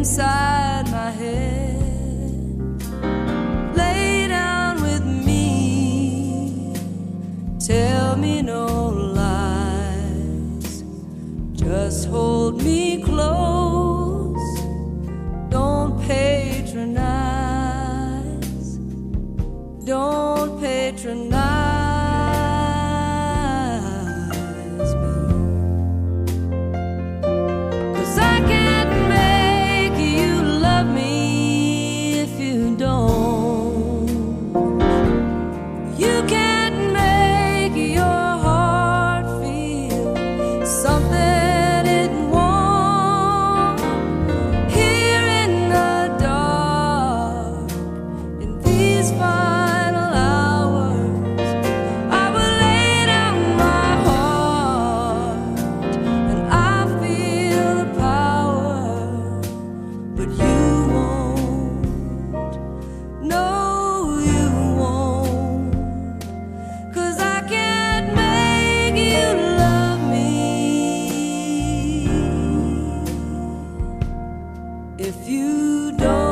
inside my head. Lay down with me, tell me no lies, just hold me close, don't patronize, don't patronize. If you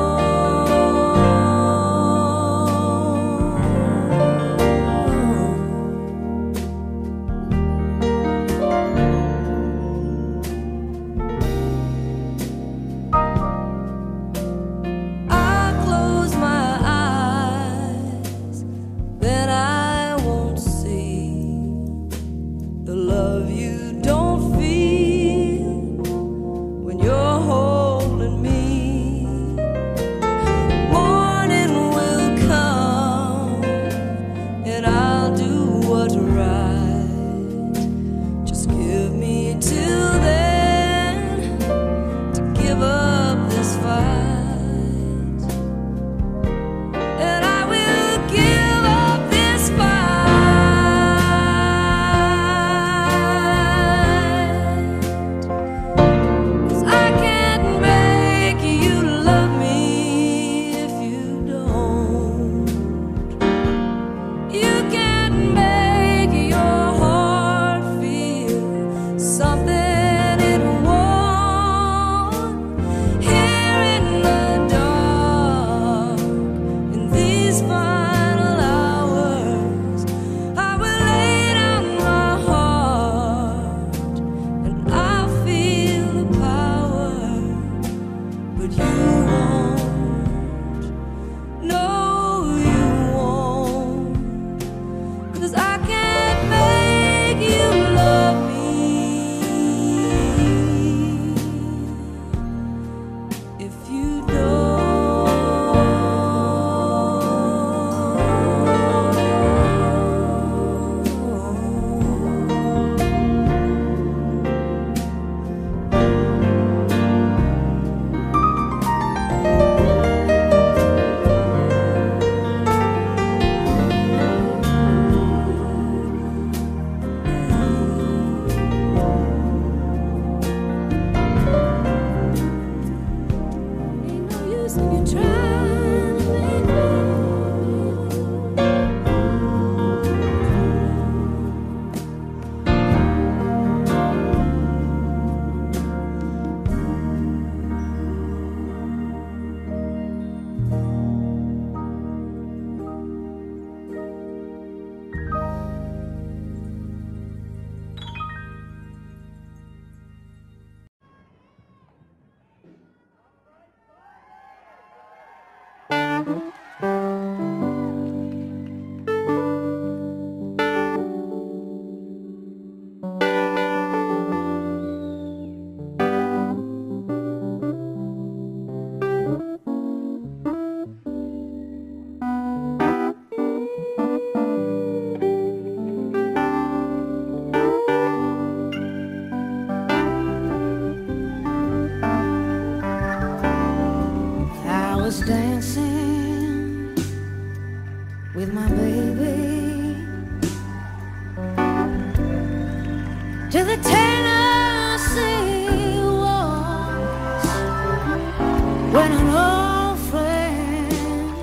dancing with my baby to the Tennessee waltz when an old friend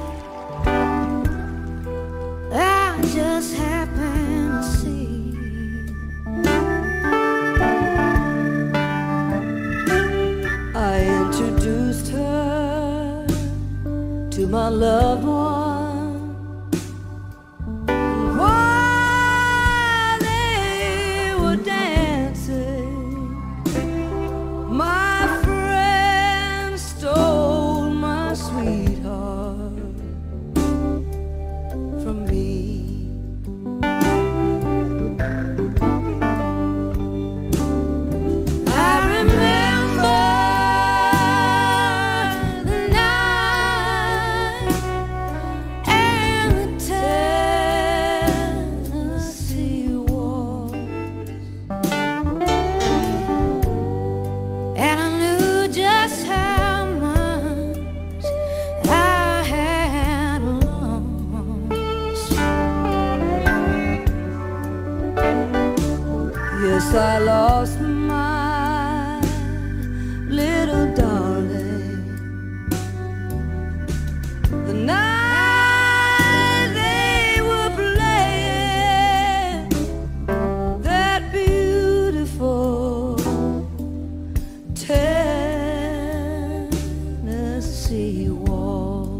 I just happened to see I introduced her to my loved one. And while they were dancing, my friend stole my sweetheart from me. Yes, I lost my little darling the night they were playing that beautiful Tennessee waltz.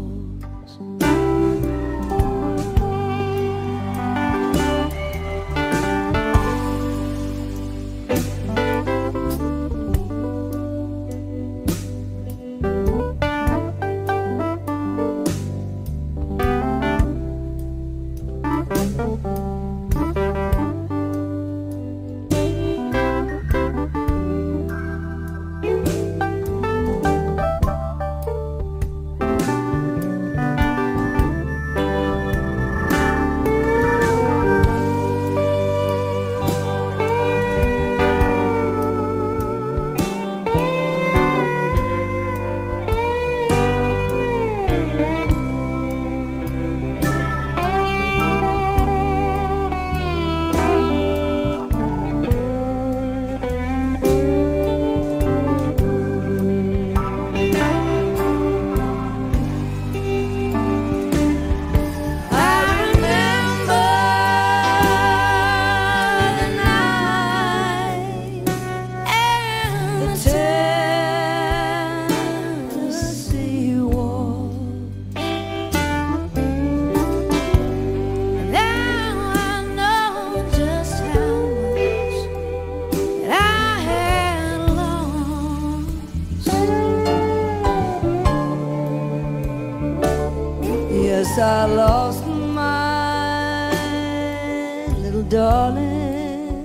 Yes, I lost my little darling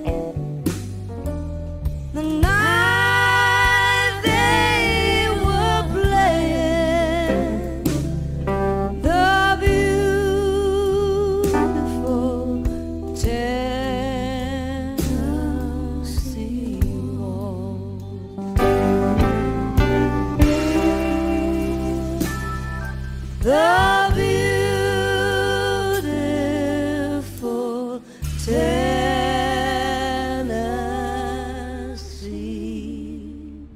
the night they were playing the beautiful Tennessee waltz. The beautiful Tennessee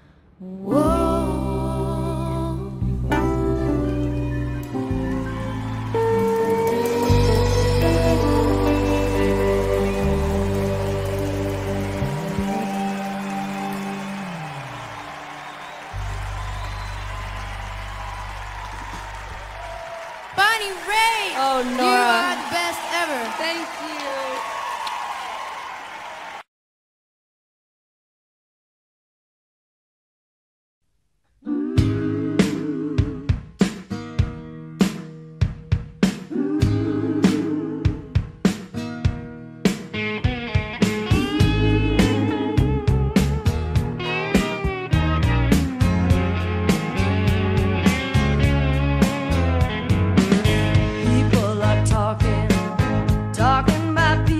waltz. Bonnie Raitt! Oh, Nora. You are the best ever. Thank you. People are talking about people.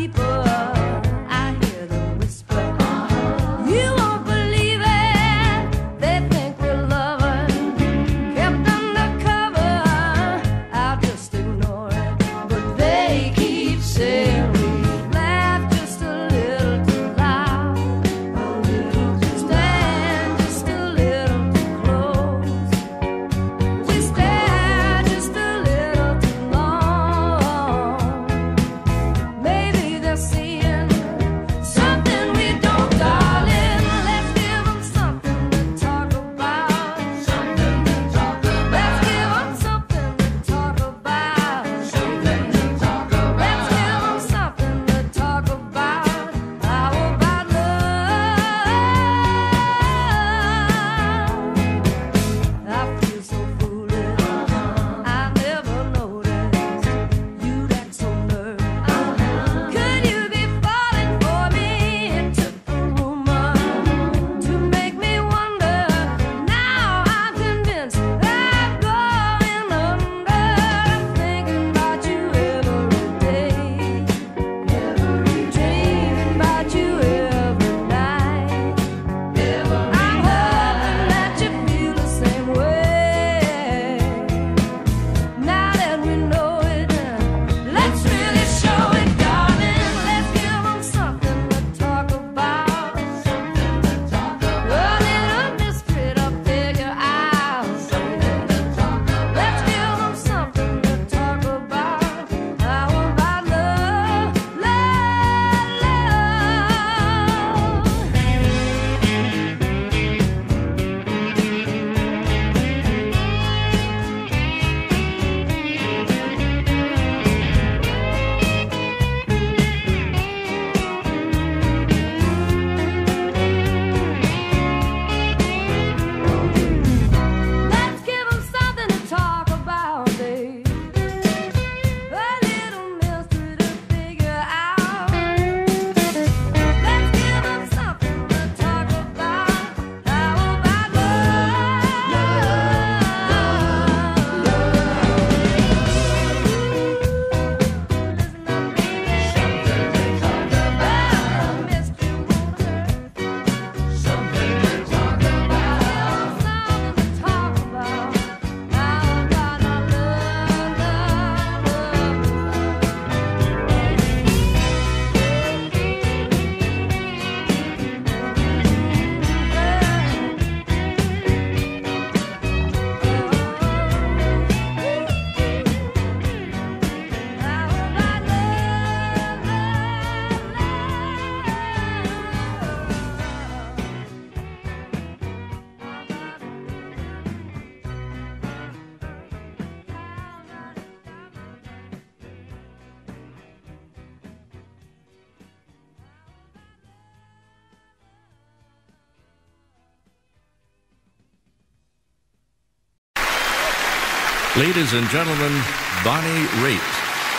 Ladies and gentlemen, Bonnie Raitt.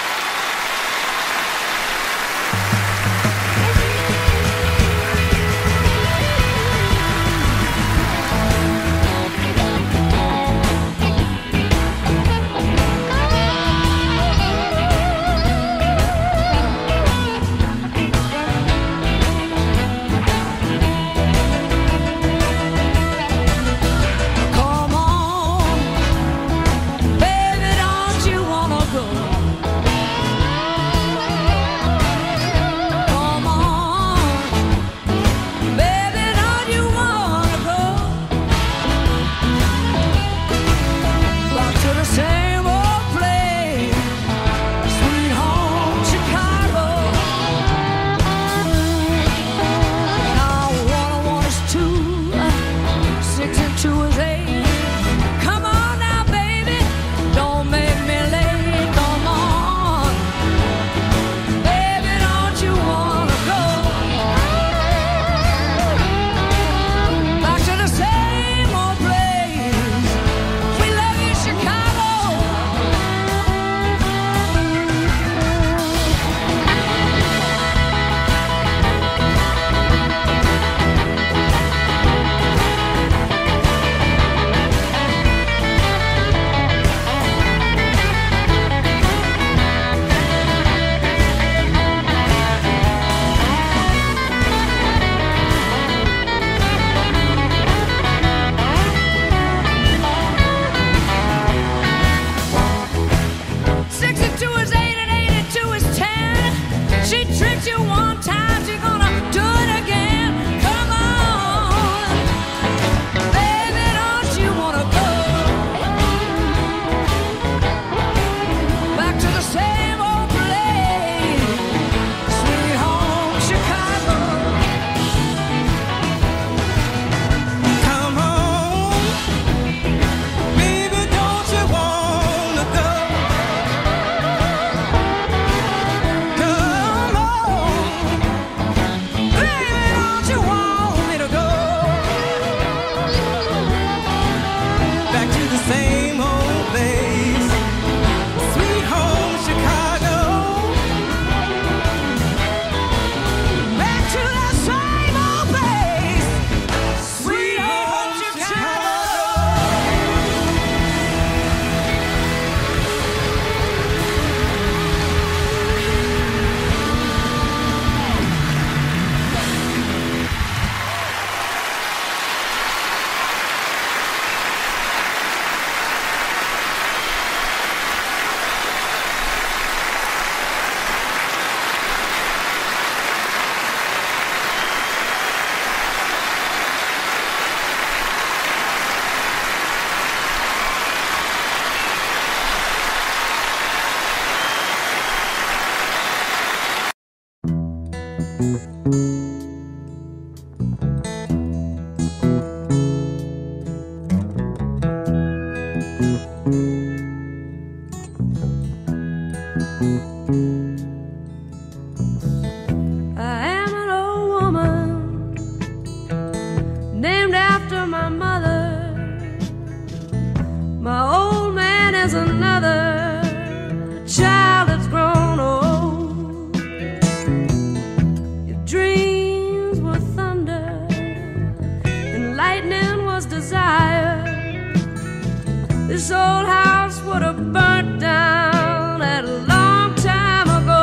This old house would have burnt down at a long time ago.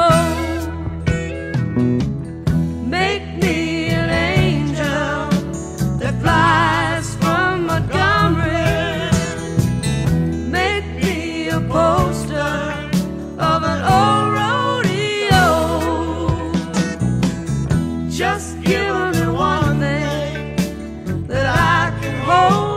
Make me an angel that flies from Montgomery. Make me a poster of an old rodeo. Just give me one thing that I can hold.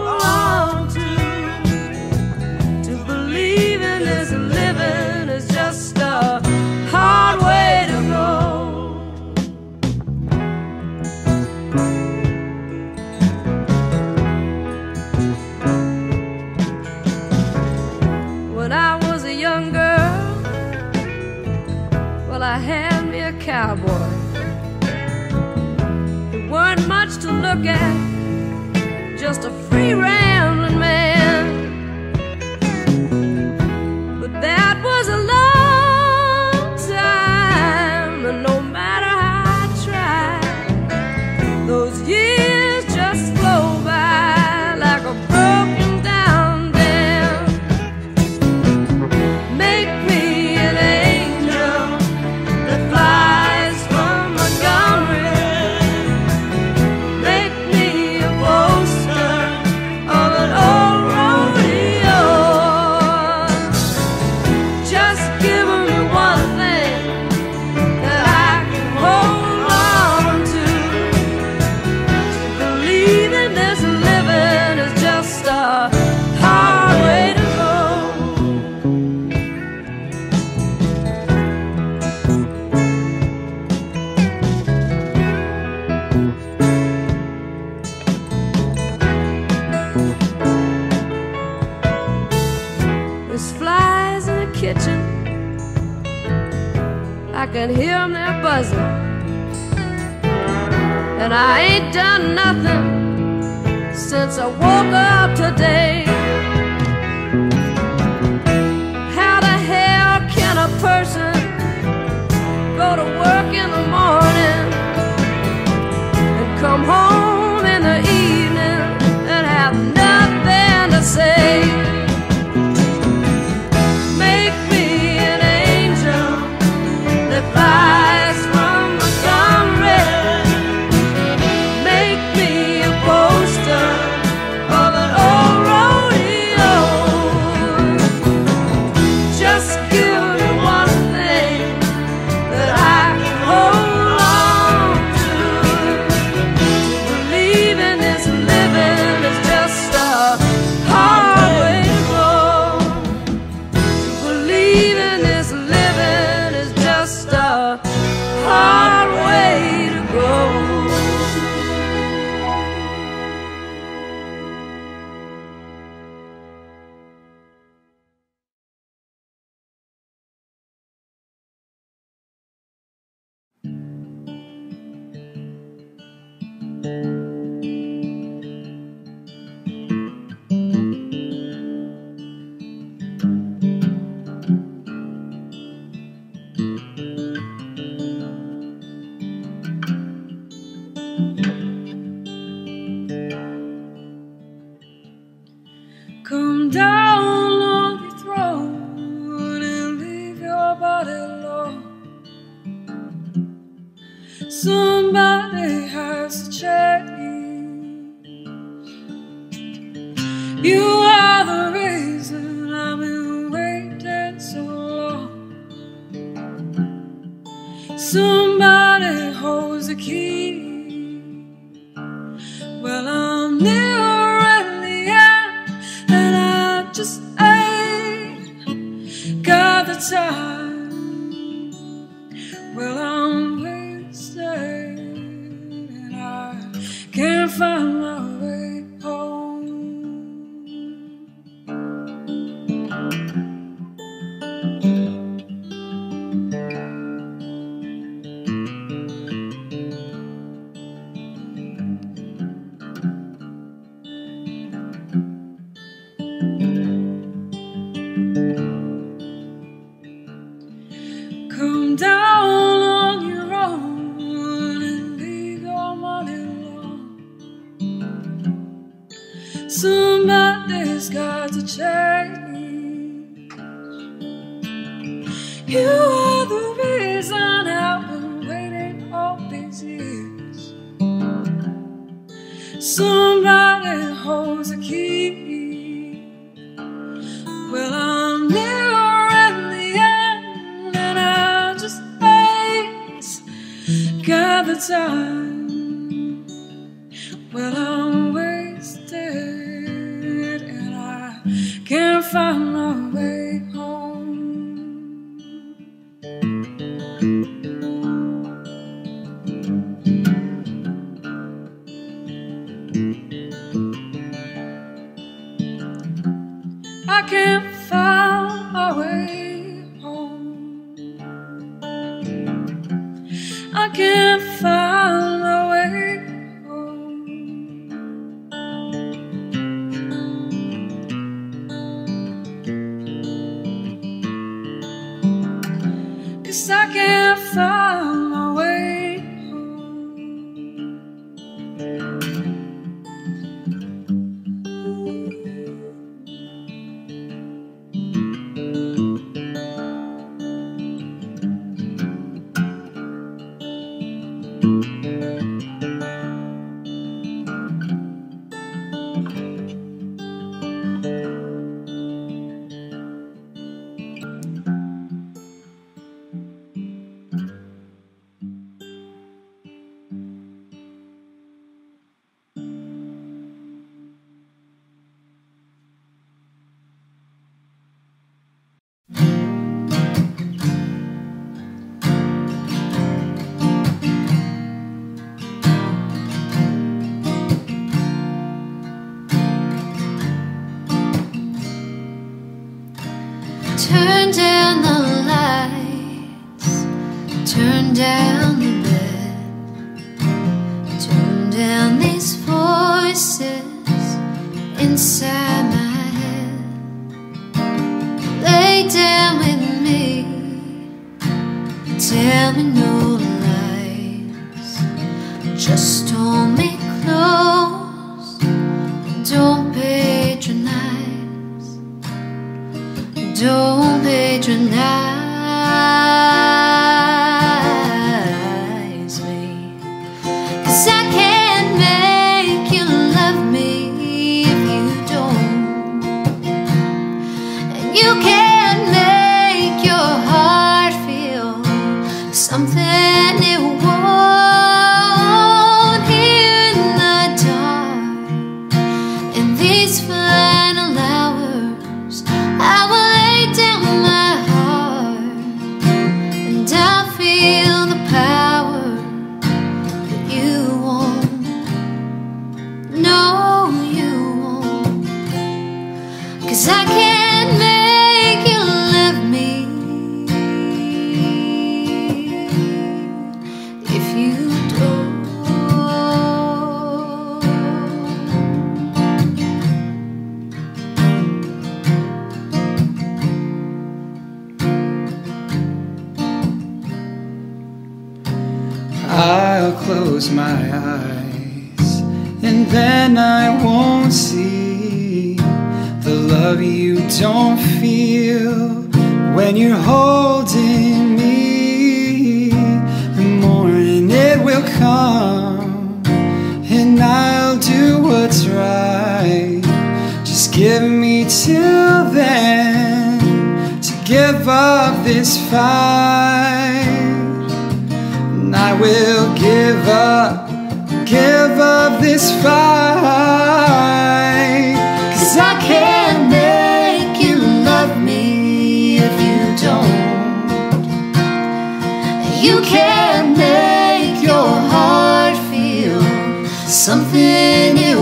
When I was a young girl, well, I had me a cowboy. He weren't much to look at, just a free rambling man. I can hear them there buzzing. And I ain't done nothing since I woke up today. How the hell can a person go to work in the morning and come home in the evening and have nothing to say? Make me an angel that flies from Montgomery. Make me a poster of an old rodeo. Just give me one thing that I can hold on to. To believe in this living is just a hard way to go. To believe in this living is just a hard way to go. Come down on your throne and leave your body alone. Somebody has to change. You are the reason I've been waiting so long. Somebody holds the key. Well, I'm near at the end, and I just ain't got the time. Well, I'm wasted, and I can't find my way home. Come down on your own and leave your money alone. Somebody's got to change. You are the reason I've been waiting all these years. Somebody holds the key. Well, I'm near at the end, and I just ain't got the time. Well, I'm wasted, and I can't find my way home. I can't find my way home. I can't find my way home. 'Cause I can't find my way home. Turn down the lights, lay down with me. Tell me no lies. Just hold me close. Don't patronize. Don't patronize me. 'Cause I can't make you love me if you don't. And you can't make your heart feel something it won't. Here in the dark, in these final hours, I will lay down my heart, and I'll feel the power that you won't. No, you won't. 'Cause I can't make you love me if you don't. I'll close my eyes, and then I won't see the love you don't feel when you're holding me. The morning it will come, and I'll do what's right. Just give me till then to give up this fight. And I will give up this fight. 'Cause I can't make you love me if you don't. You can't make your heart feel something it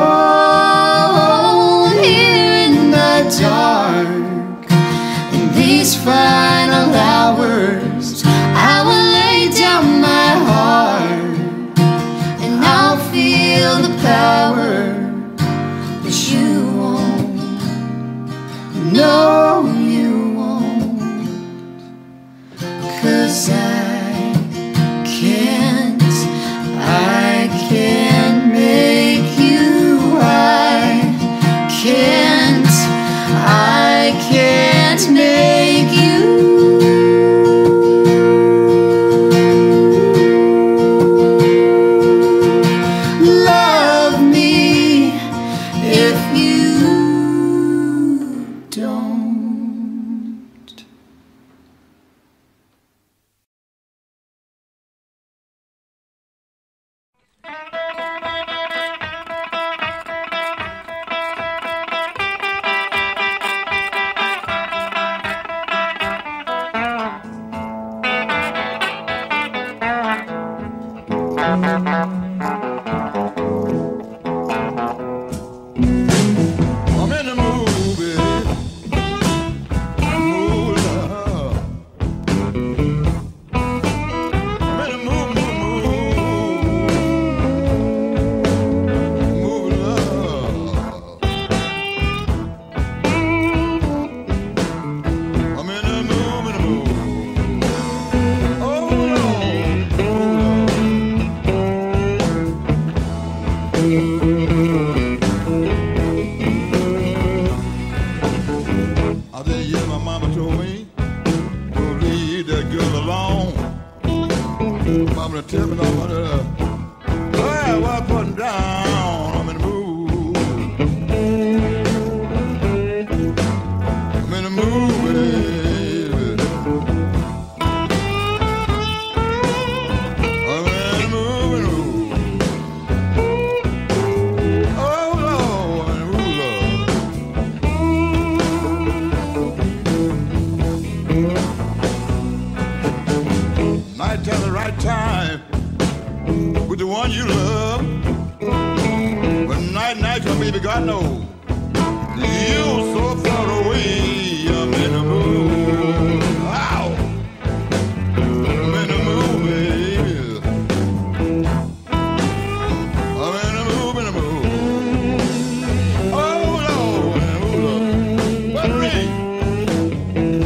won't. Here in the dark, in these final hours, I will lay down my heart, and I'll feel the power that you won't. No, you won't. 'Cause I can't make you. I can't make you. Love me if you don't. I'm in the mood, baby. Mood, love. I'm in the mood, mood, love. I'm in the mood, oh Lord, I didn't hear my mama told me to leave that girl alone. Mama tell me no matter what I putting down. I'm in the mood. I'm in the mood, baby. I'm in the mood. Oh Lord, I'm in the mood, love. Night time, the right time with the one you love. But night, your baby, God knows you're so far away. I'm in the mood. Ow! I'm in the mood, baby. I'm in the mood, in the mood. Oh Lord, in the mood, Lord. What rain?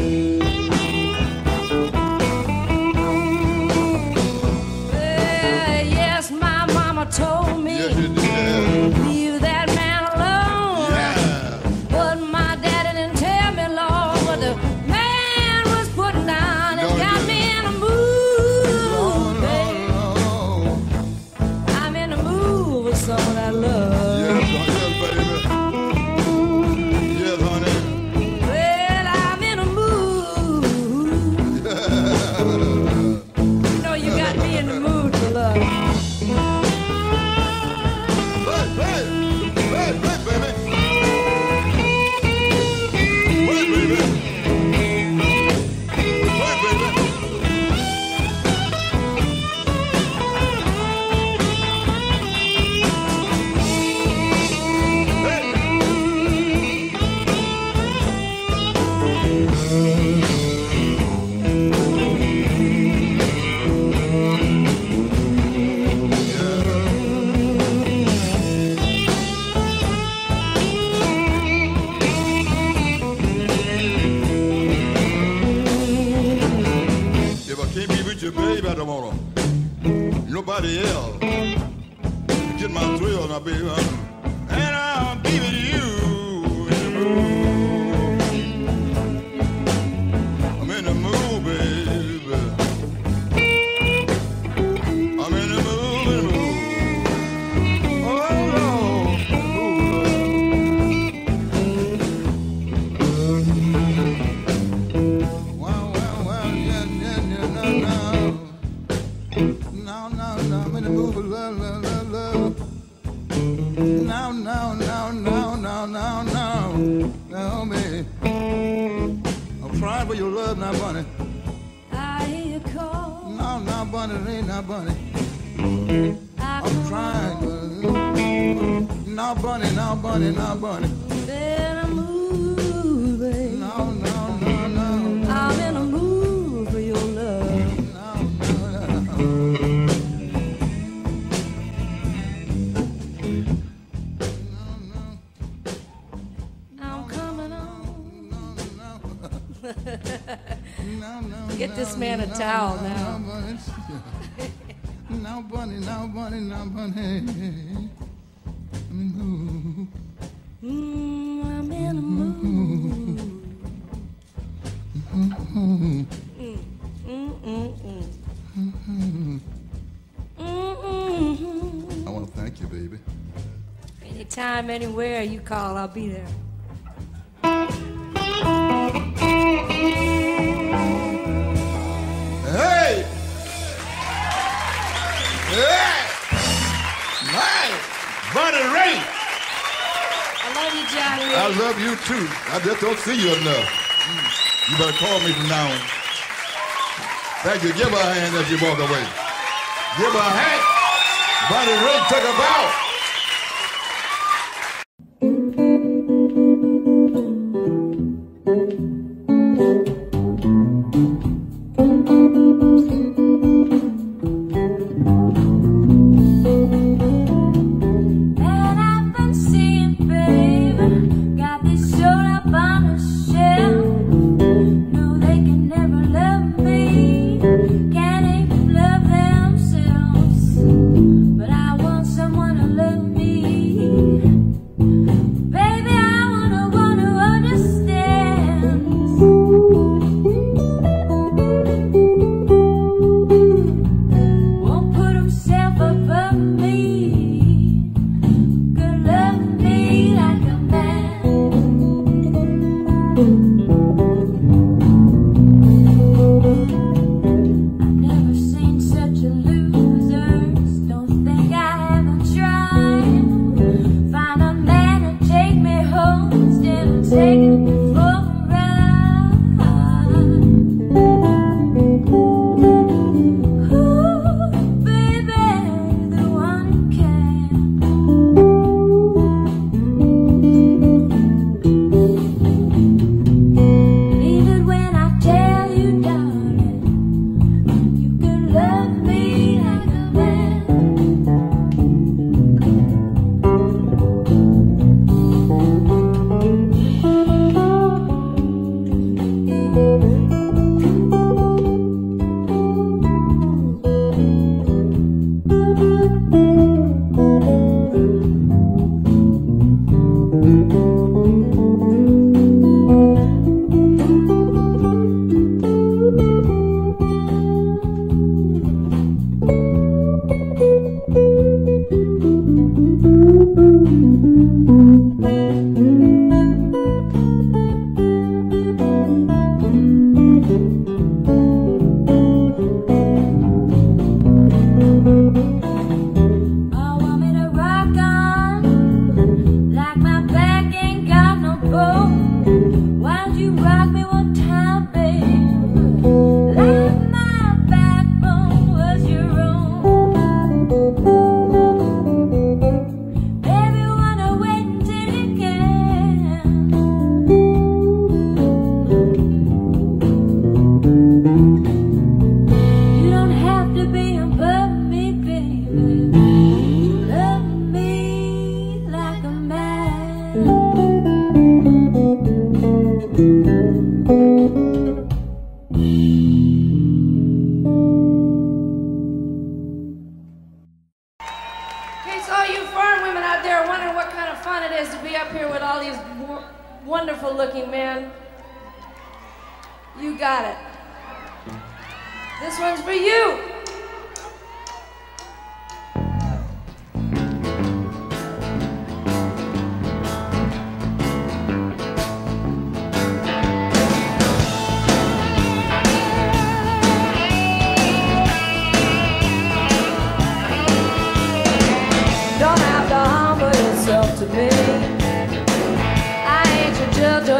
now, baby. I'm trying for your love now, Bunny. I hear you call. Now, Bunny, it ain't now, Bunny. I'm trying, but now, Bunny, now, Bunny, now, Bunny. In a mood, baby. No. I'm in a mood for your love. I'm coming on. Get this man a towel now. Now, Bunny, now, Bunny, now, Bunny. I'm in the mood. I'm in a mood. I want to thank you, baby. Anytime, anywhere you call, I'll be there. Hey! Hey! Nice! Bunny Ray! I love you, Johnny. I love you too. I just don't see you enough. You better call me from now on. Thank you. Give her a hand as you walk away. Give her a hand. Bunny Ray took a bow. Wonderful-looking man. You got it. This one's for you. Don't have to humble yourself to me. I ain't your judge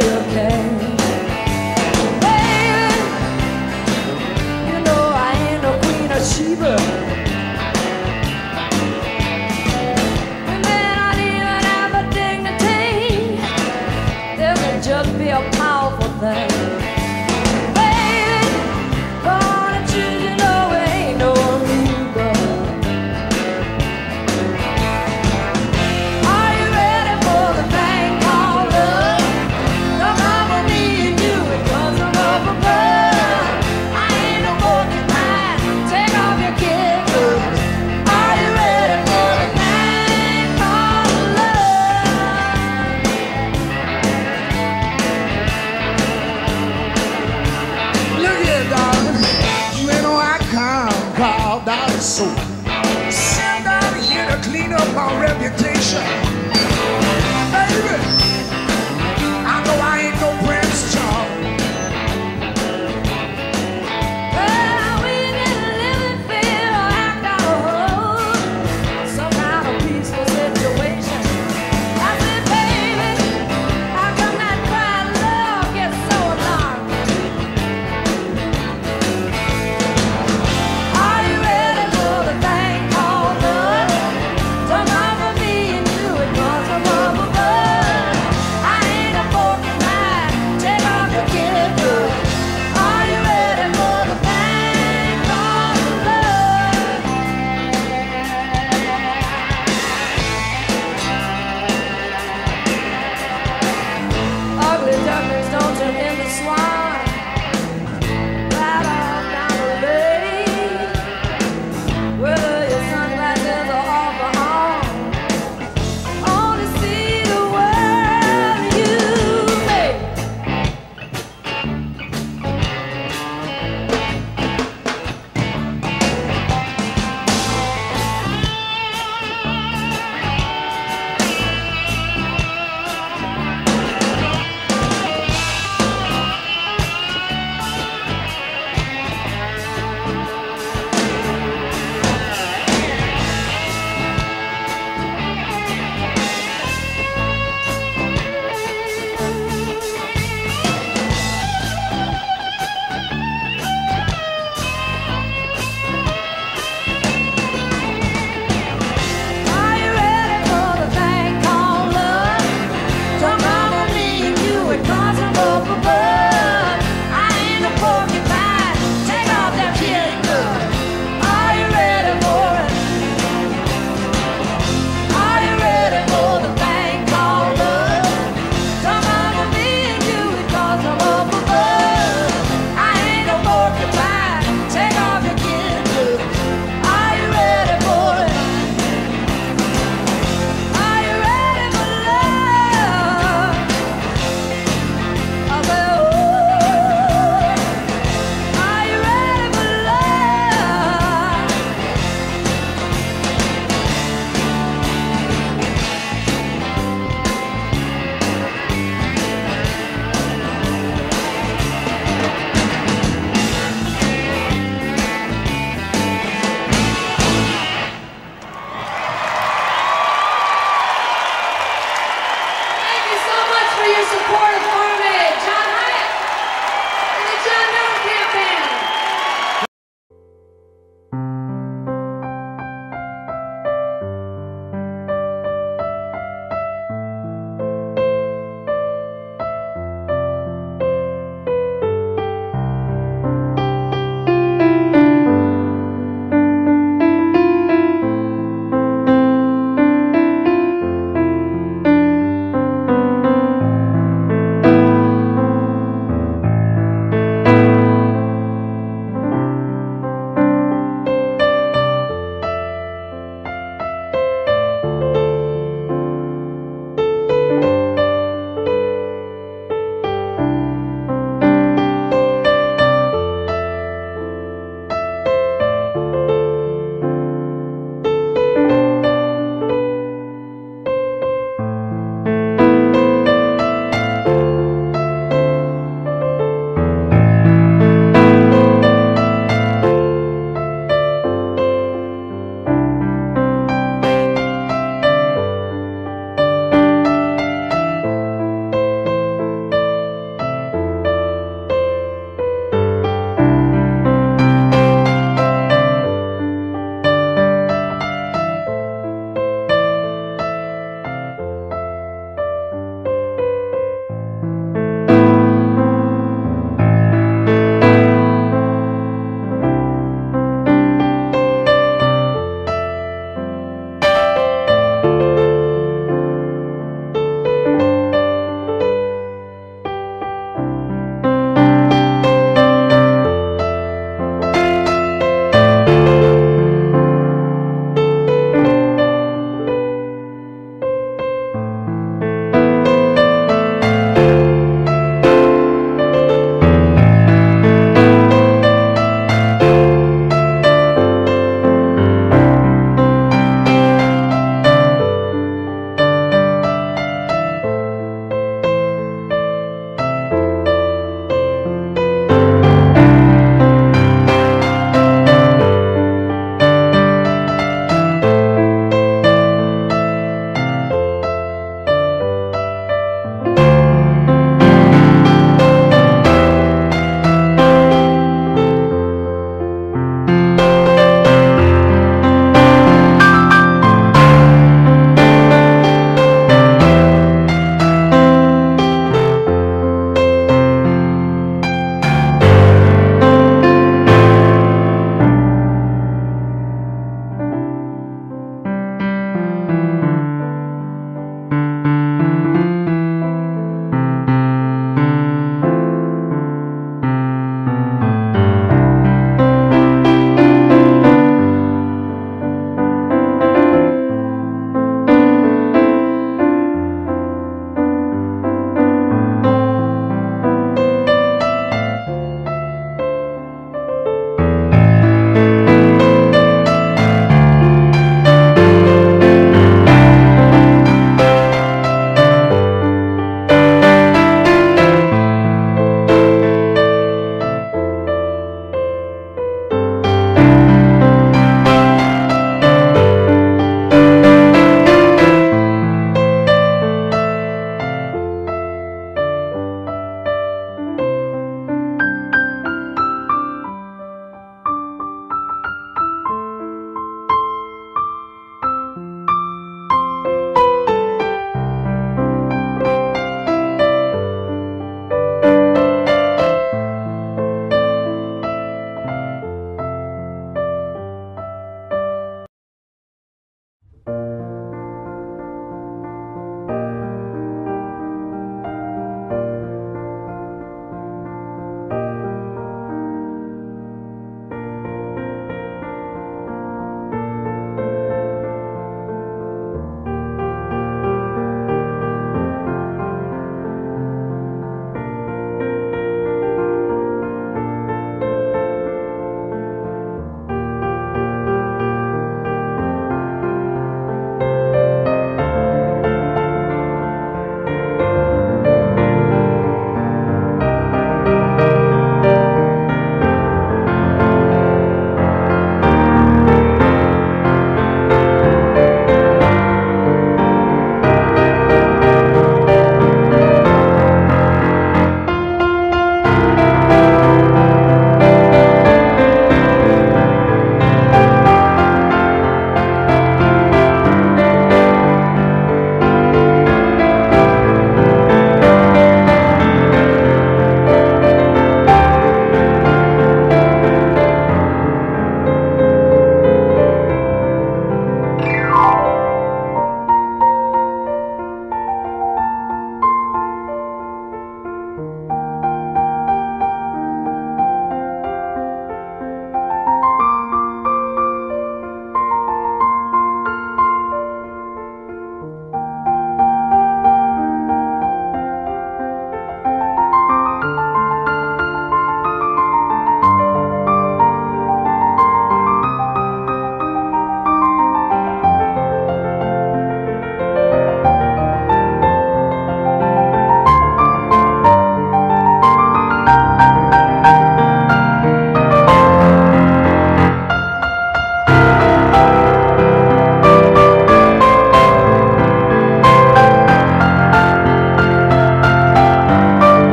could be a powerful thing. Baby, gonna choose you, no way, no Aruba. Are you ready for the thing called love? Don't come with me and you, it comes from up above. I ain't no mortgage man, take off your kid gloves. Are you ready for the thing called love? Look here, darling. You ain't no icon called out of soap. Send down here to clean up our reputation. Baby, I know I ain't no Prince Charles. Well, we didn't live in fear or act out of hope. Some kind of peaceful situation. I said, baby, how come that crying love gets so alarming? Are you ready for the thing called love? Don't come for me and you, it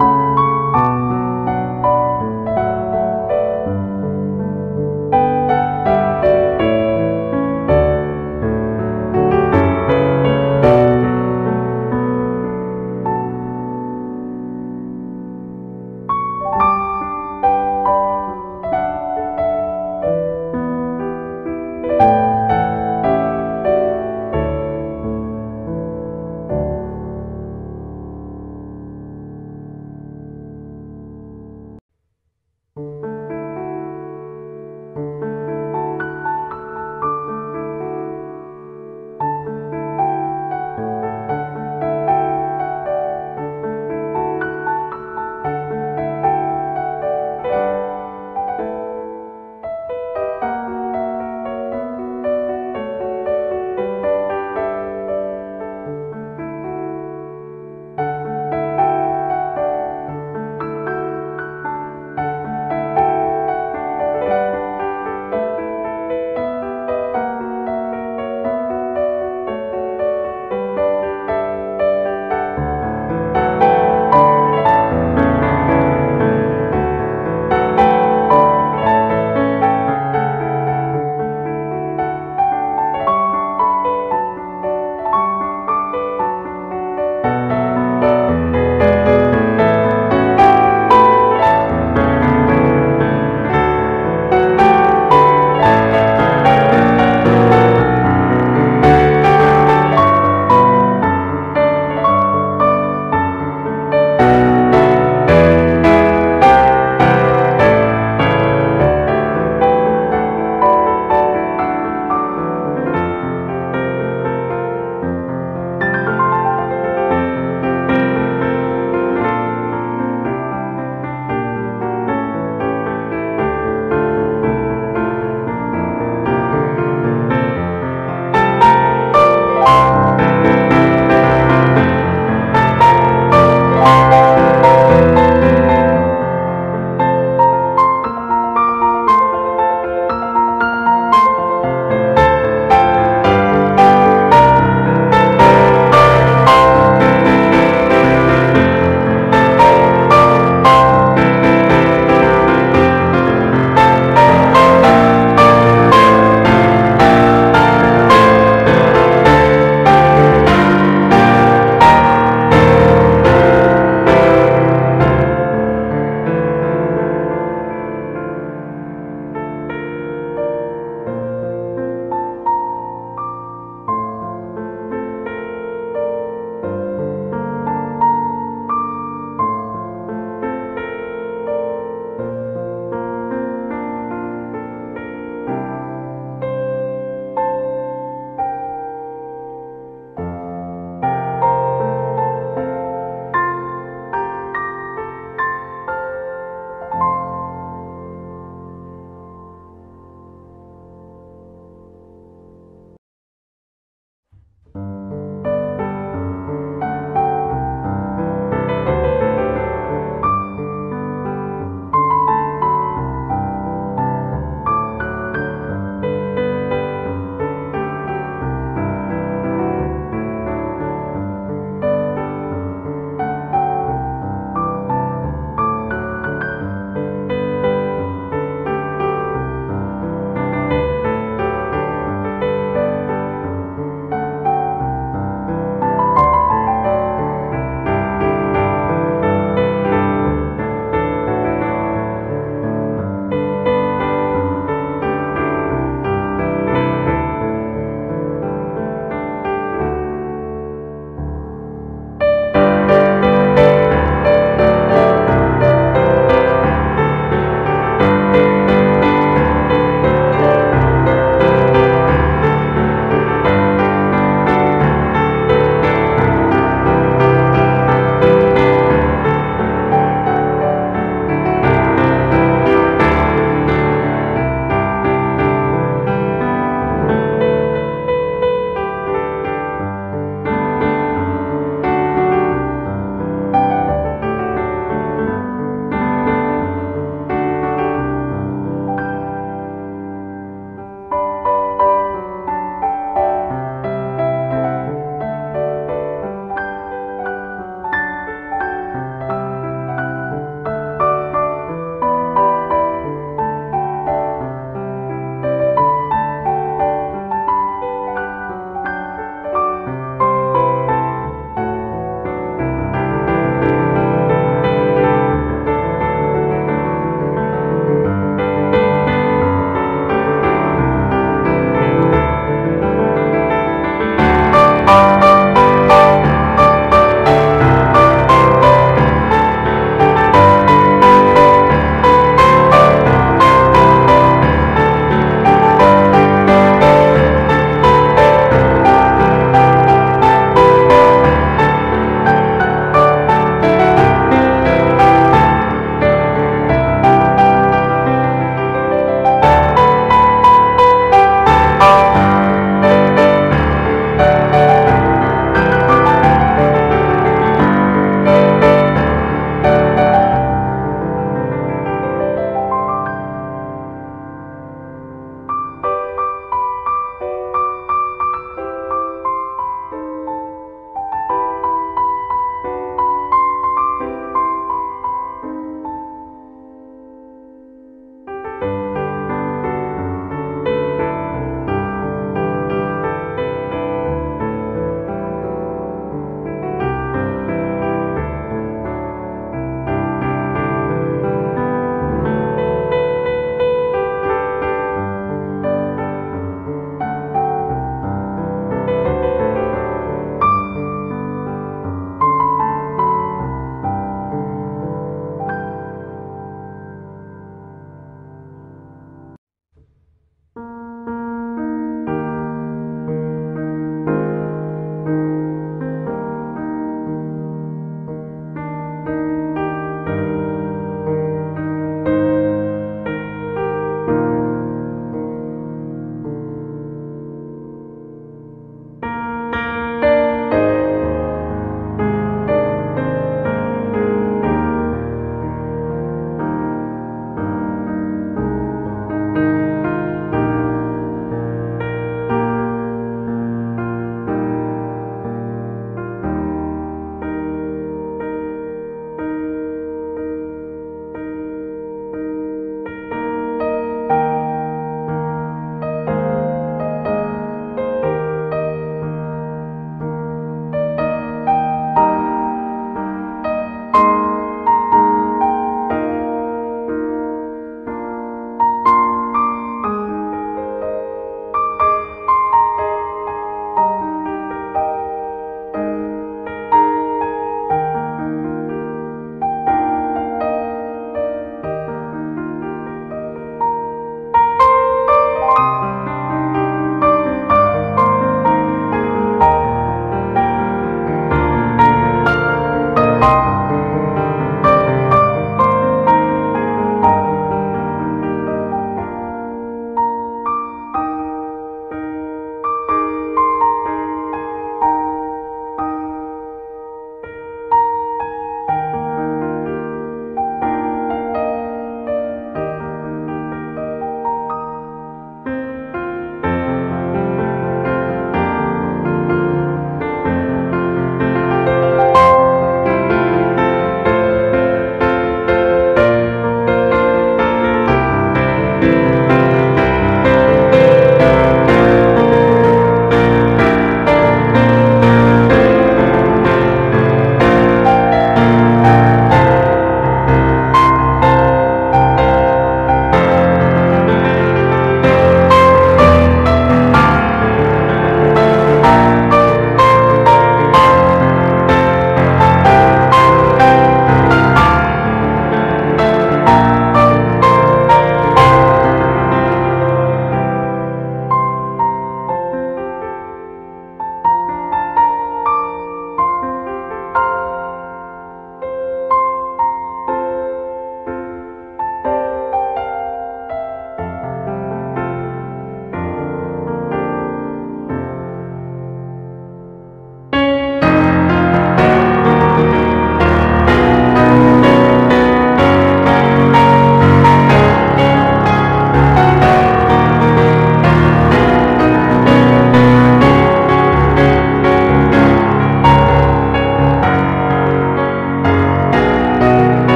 Thank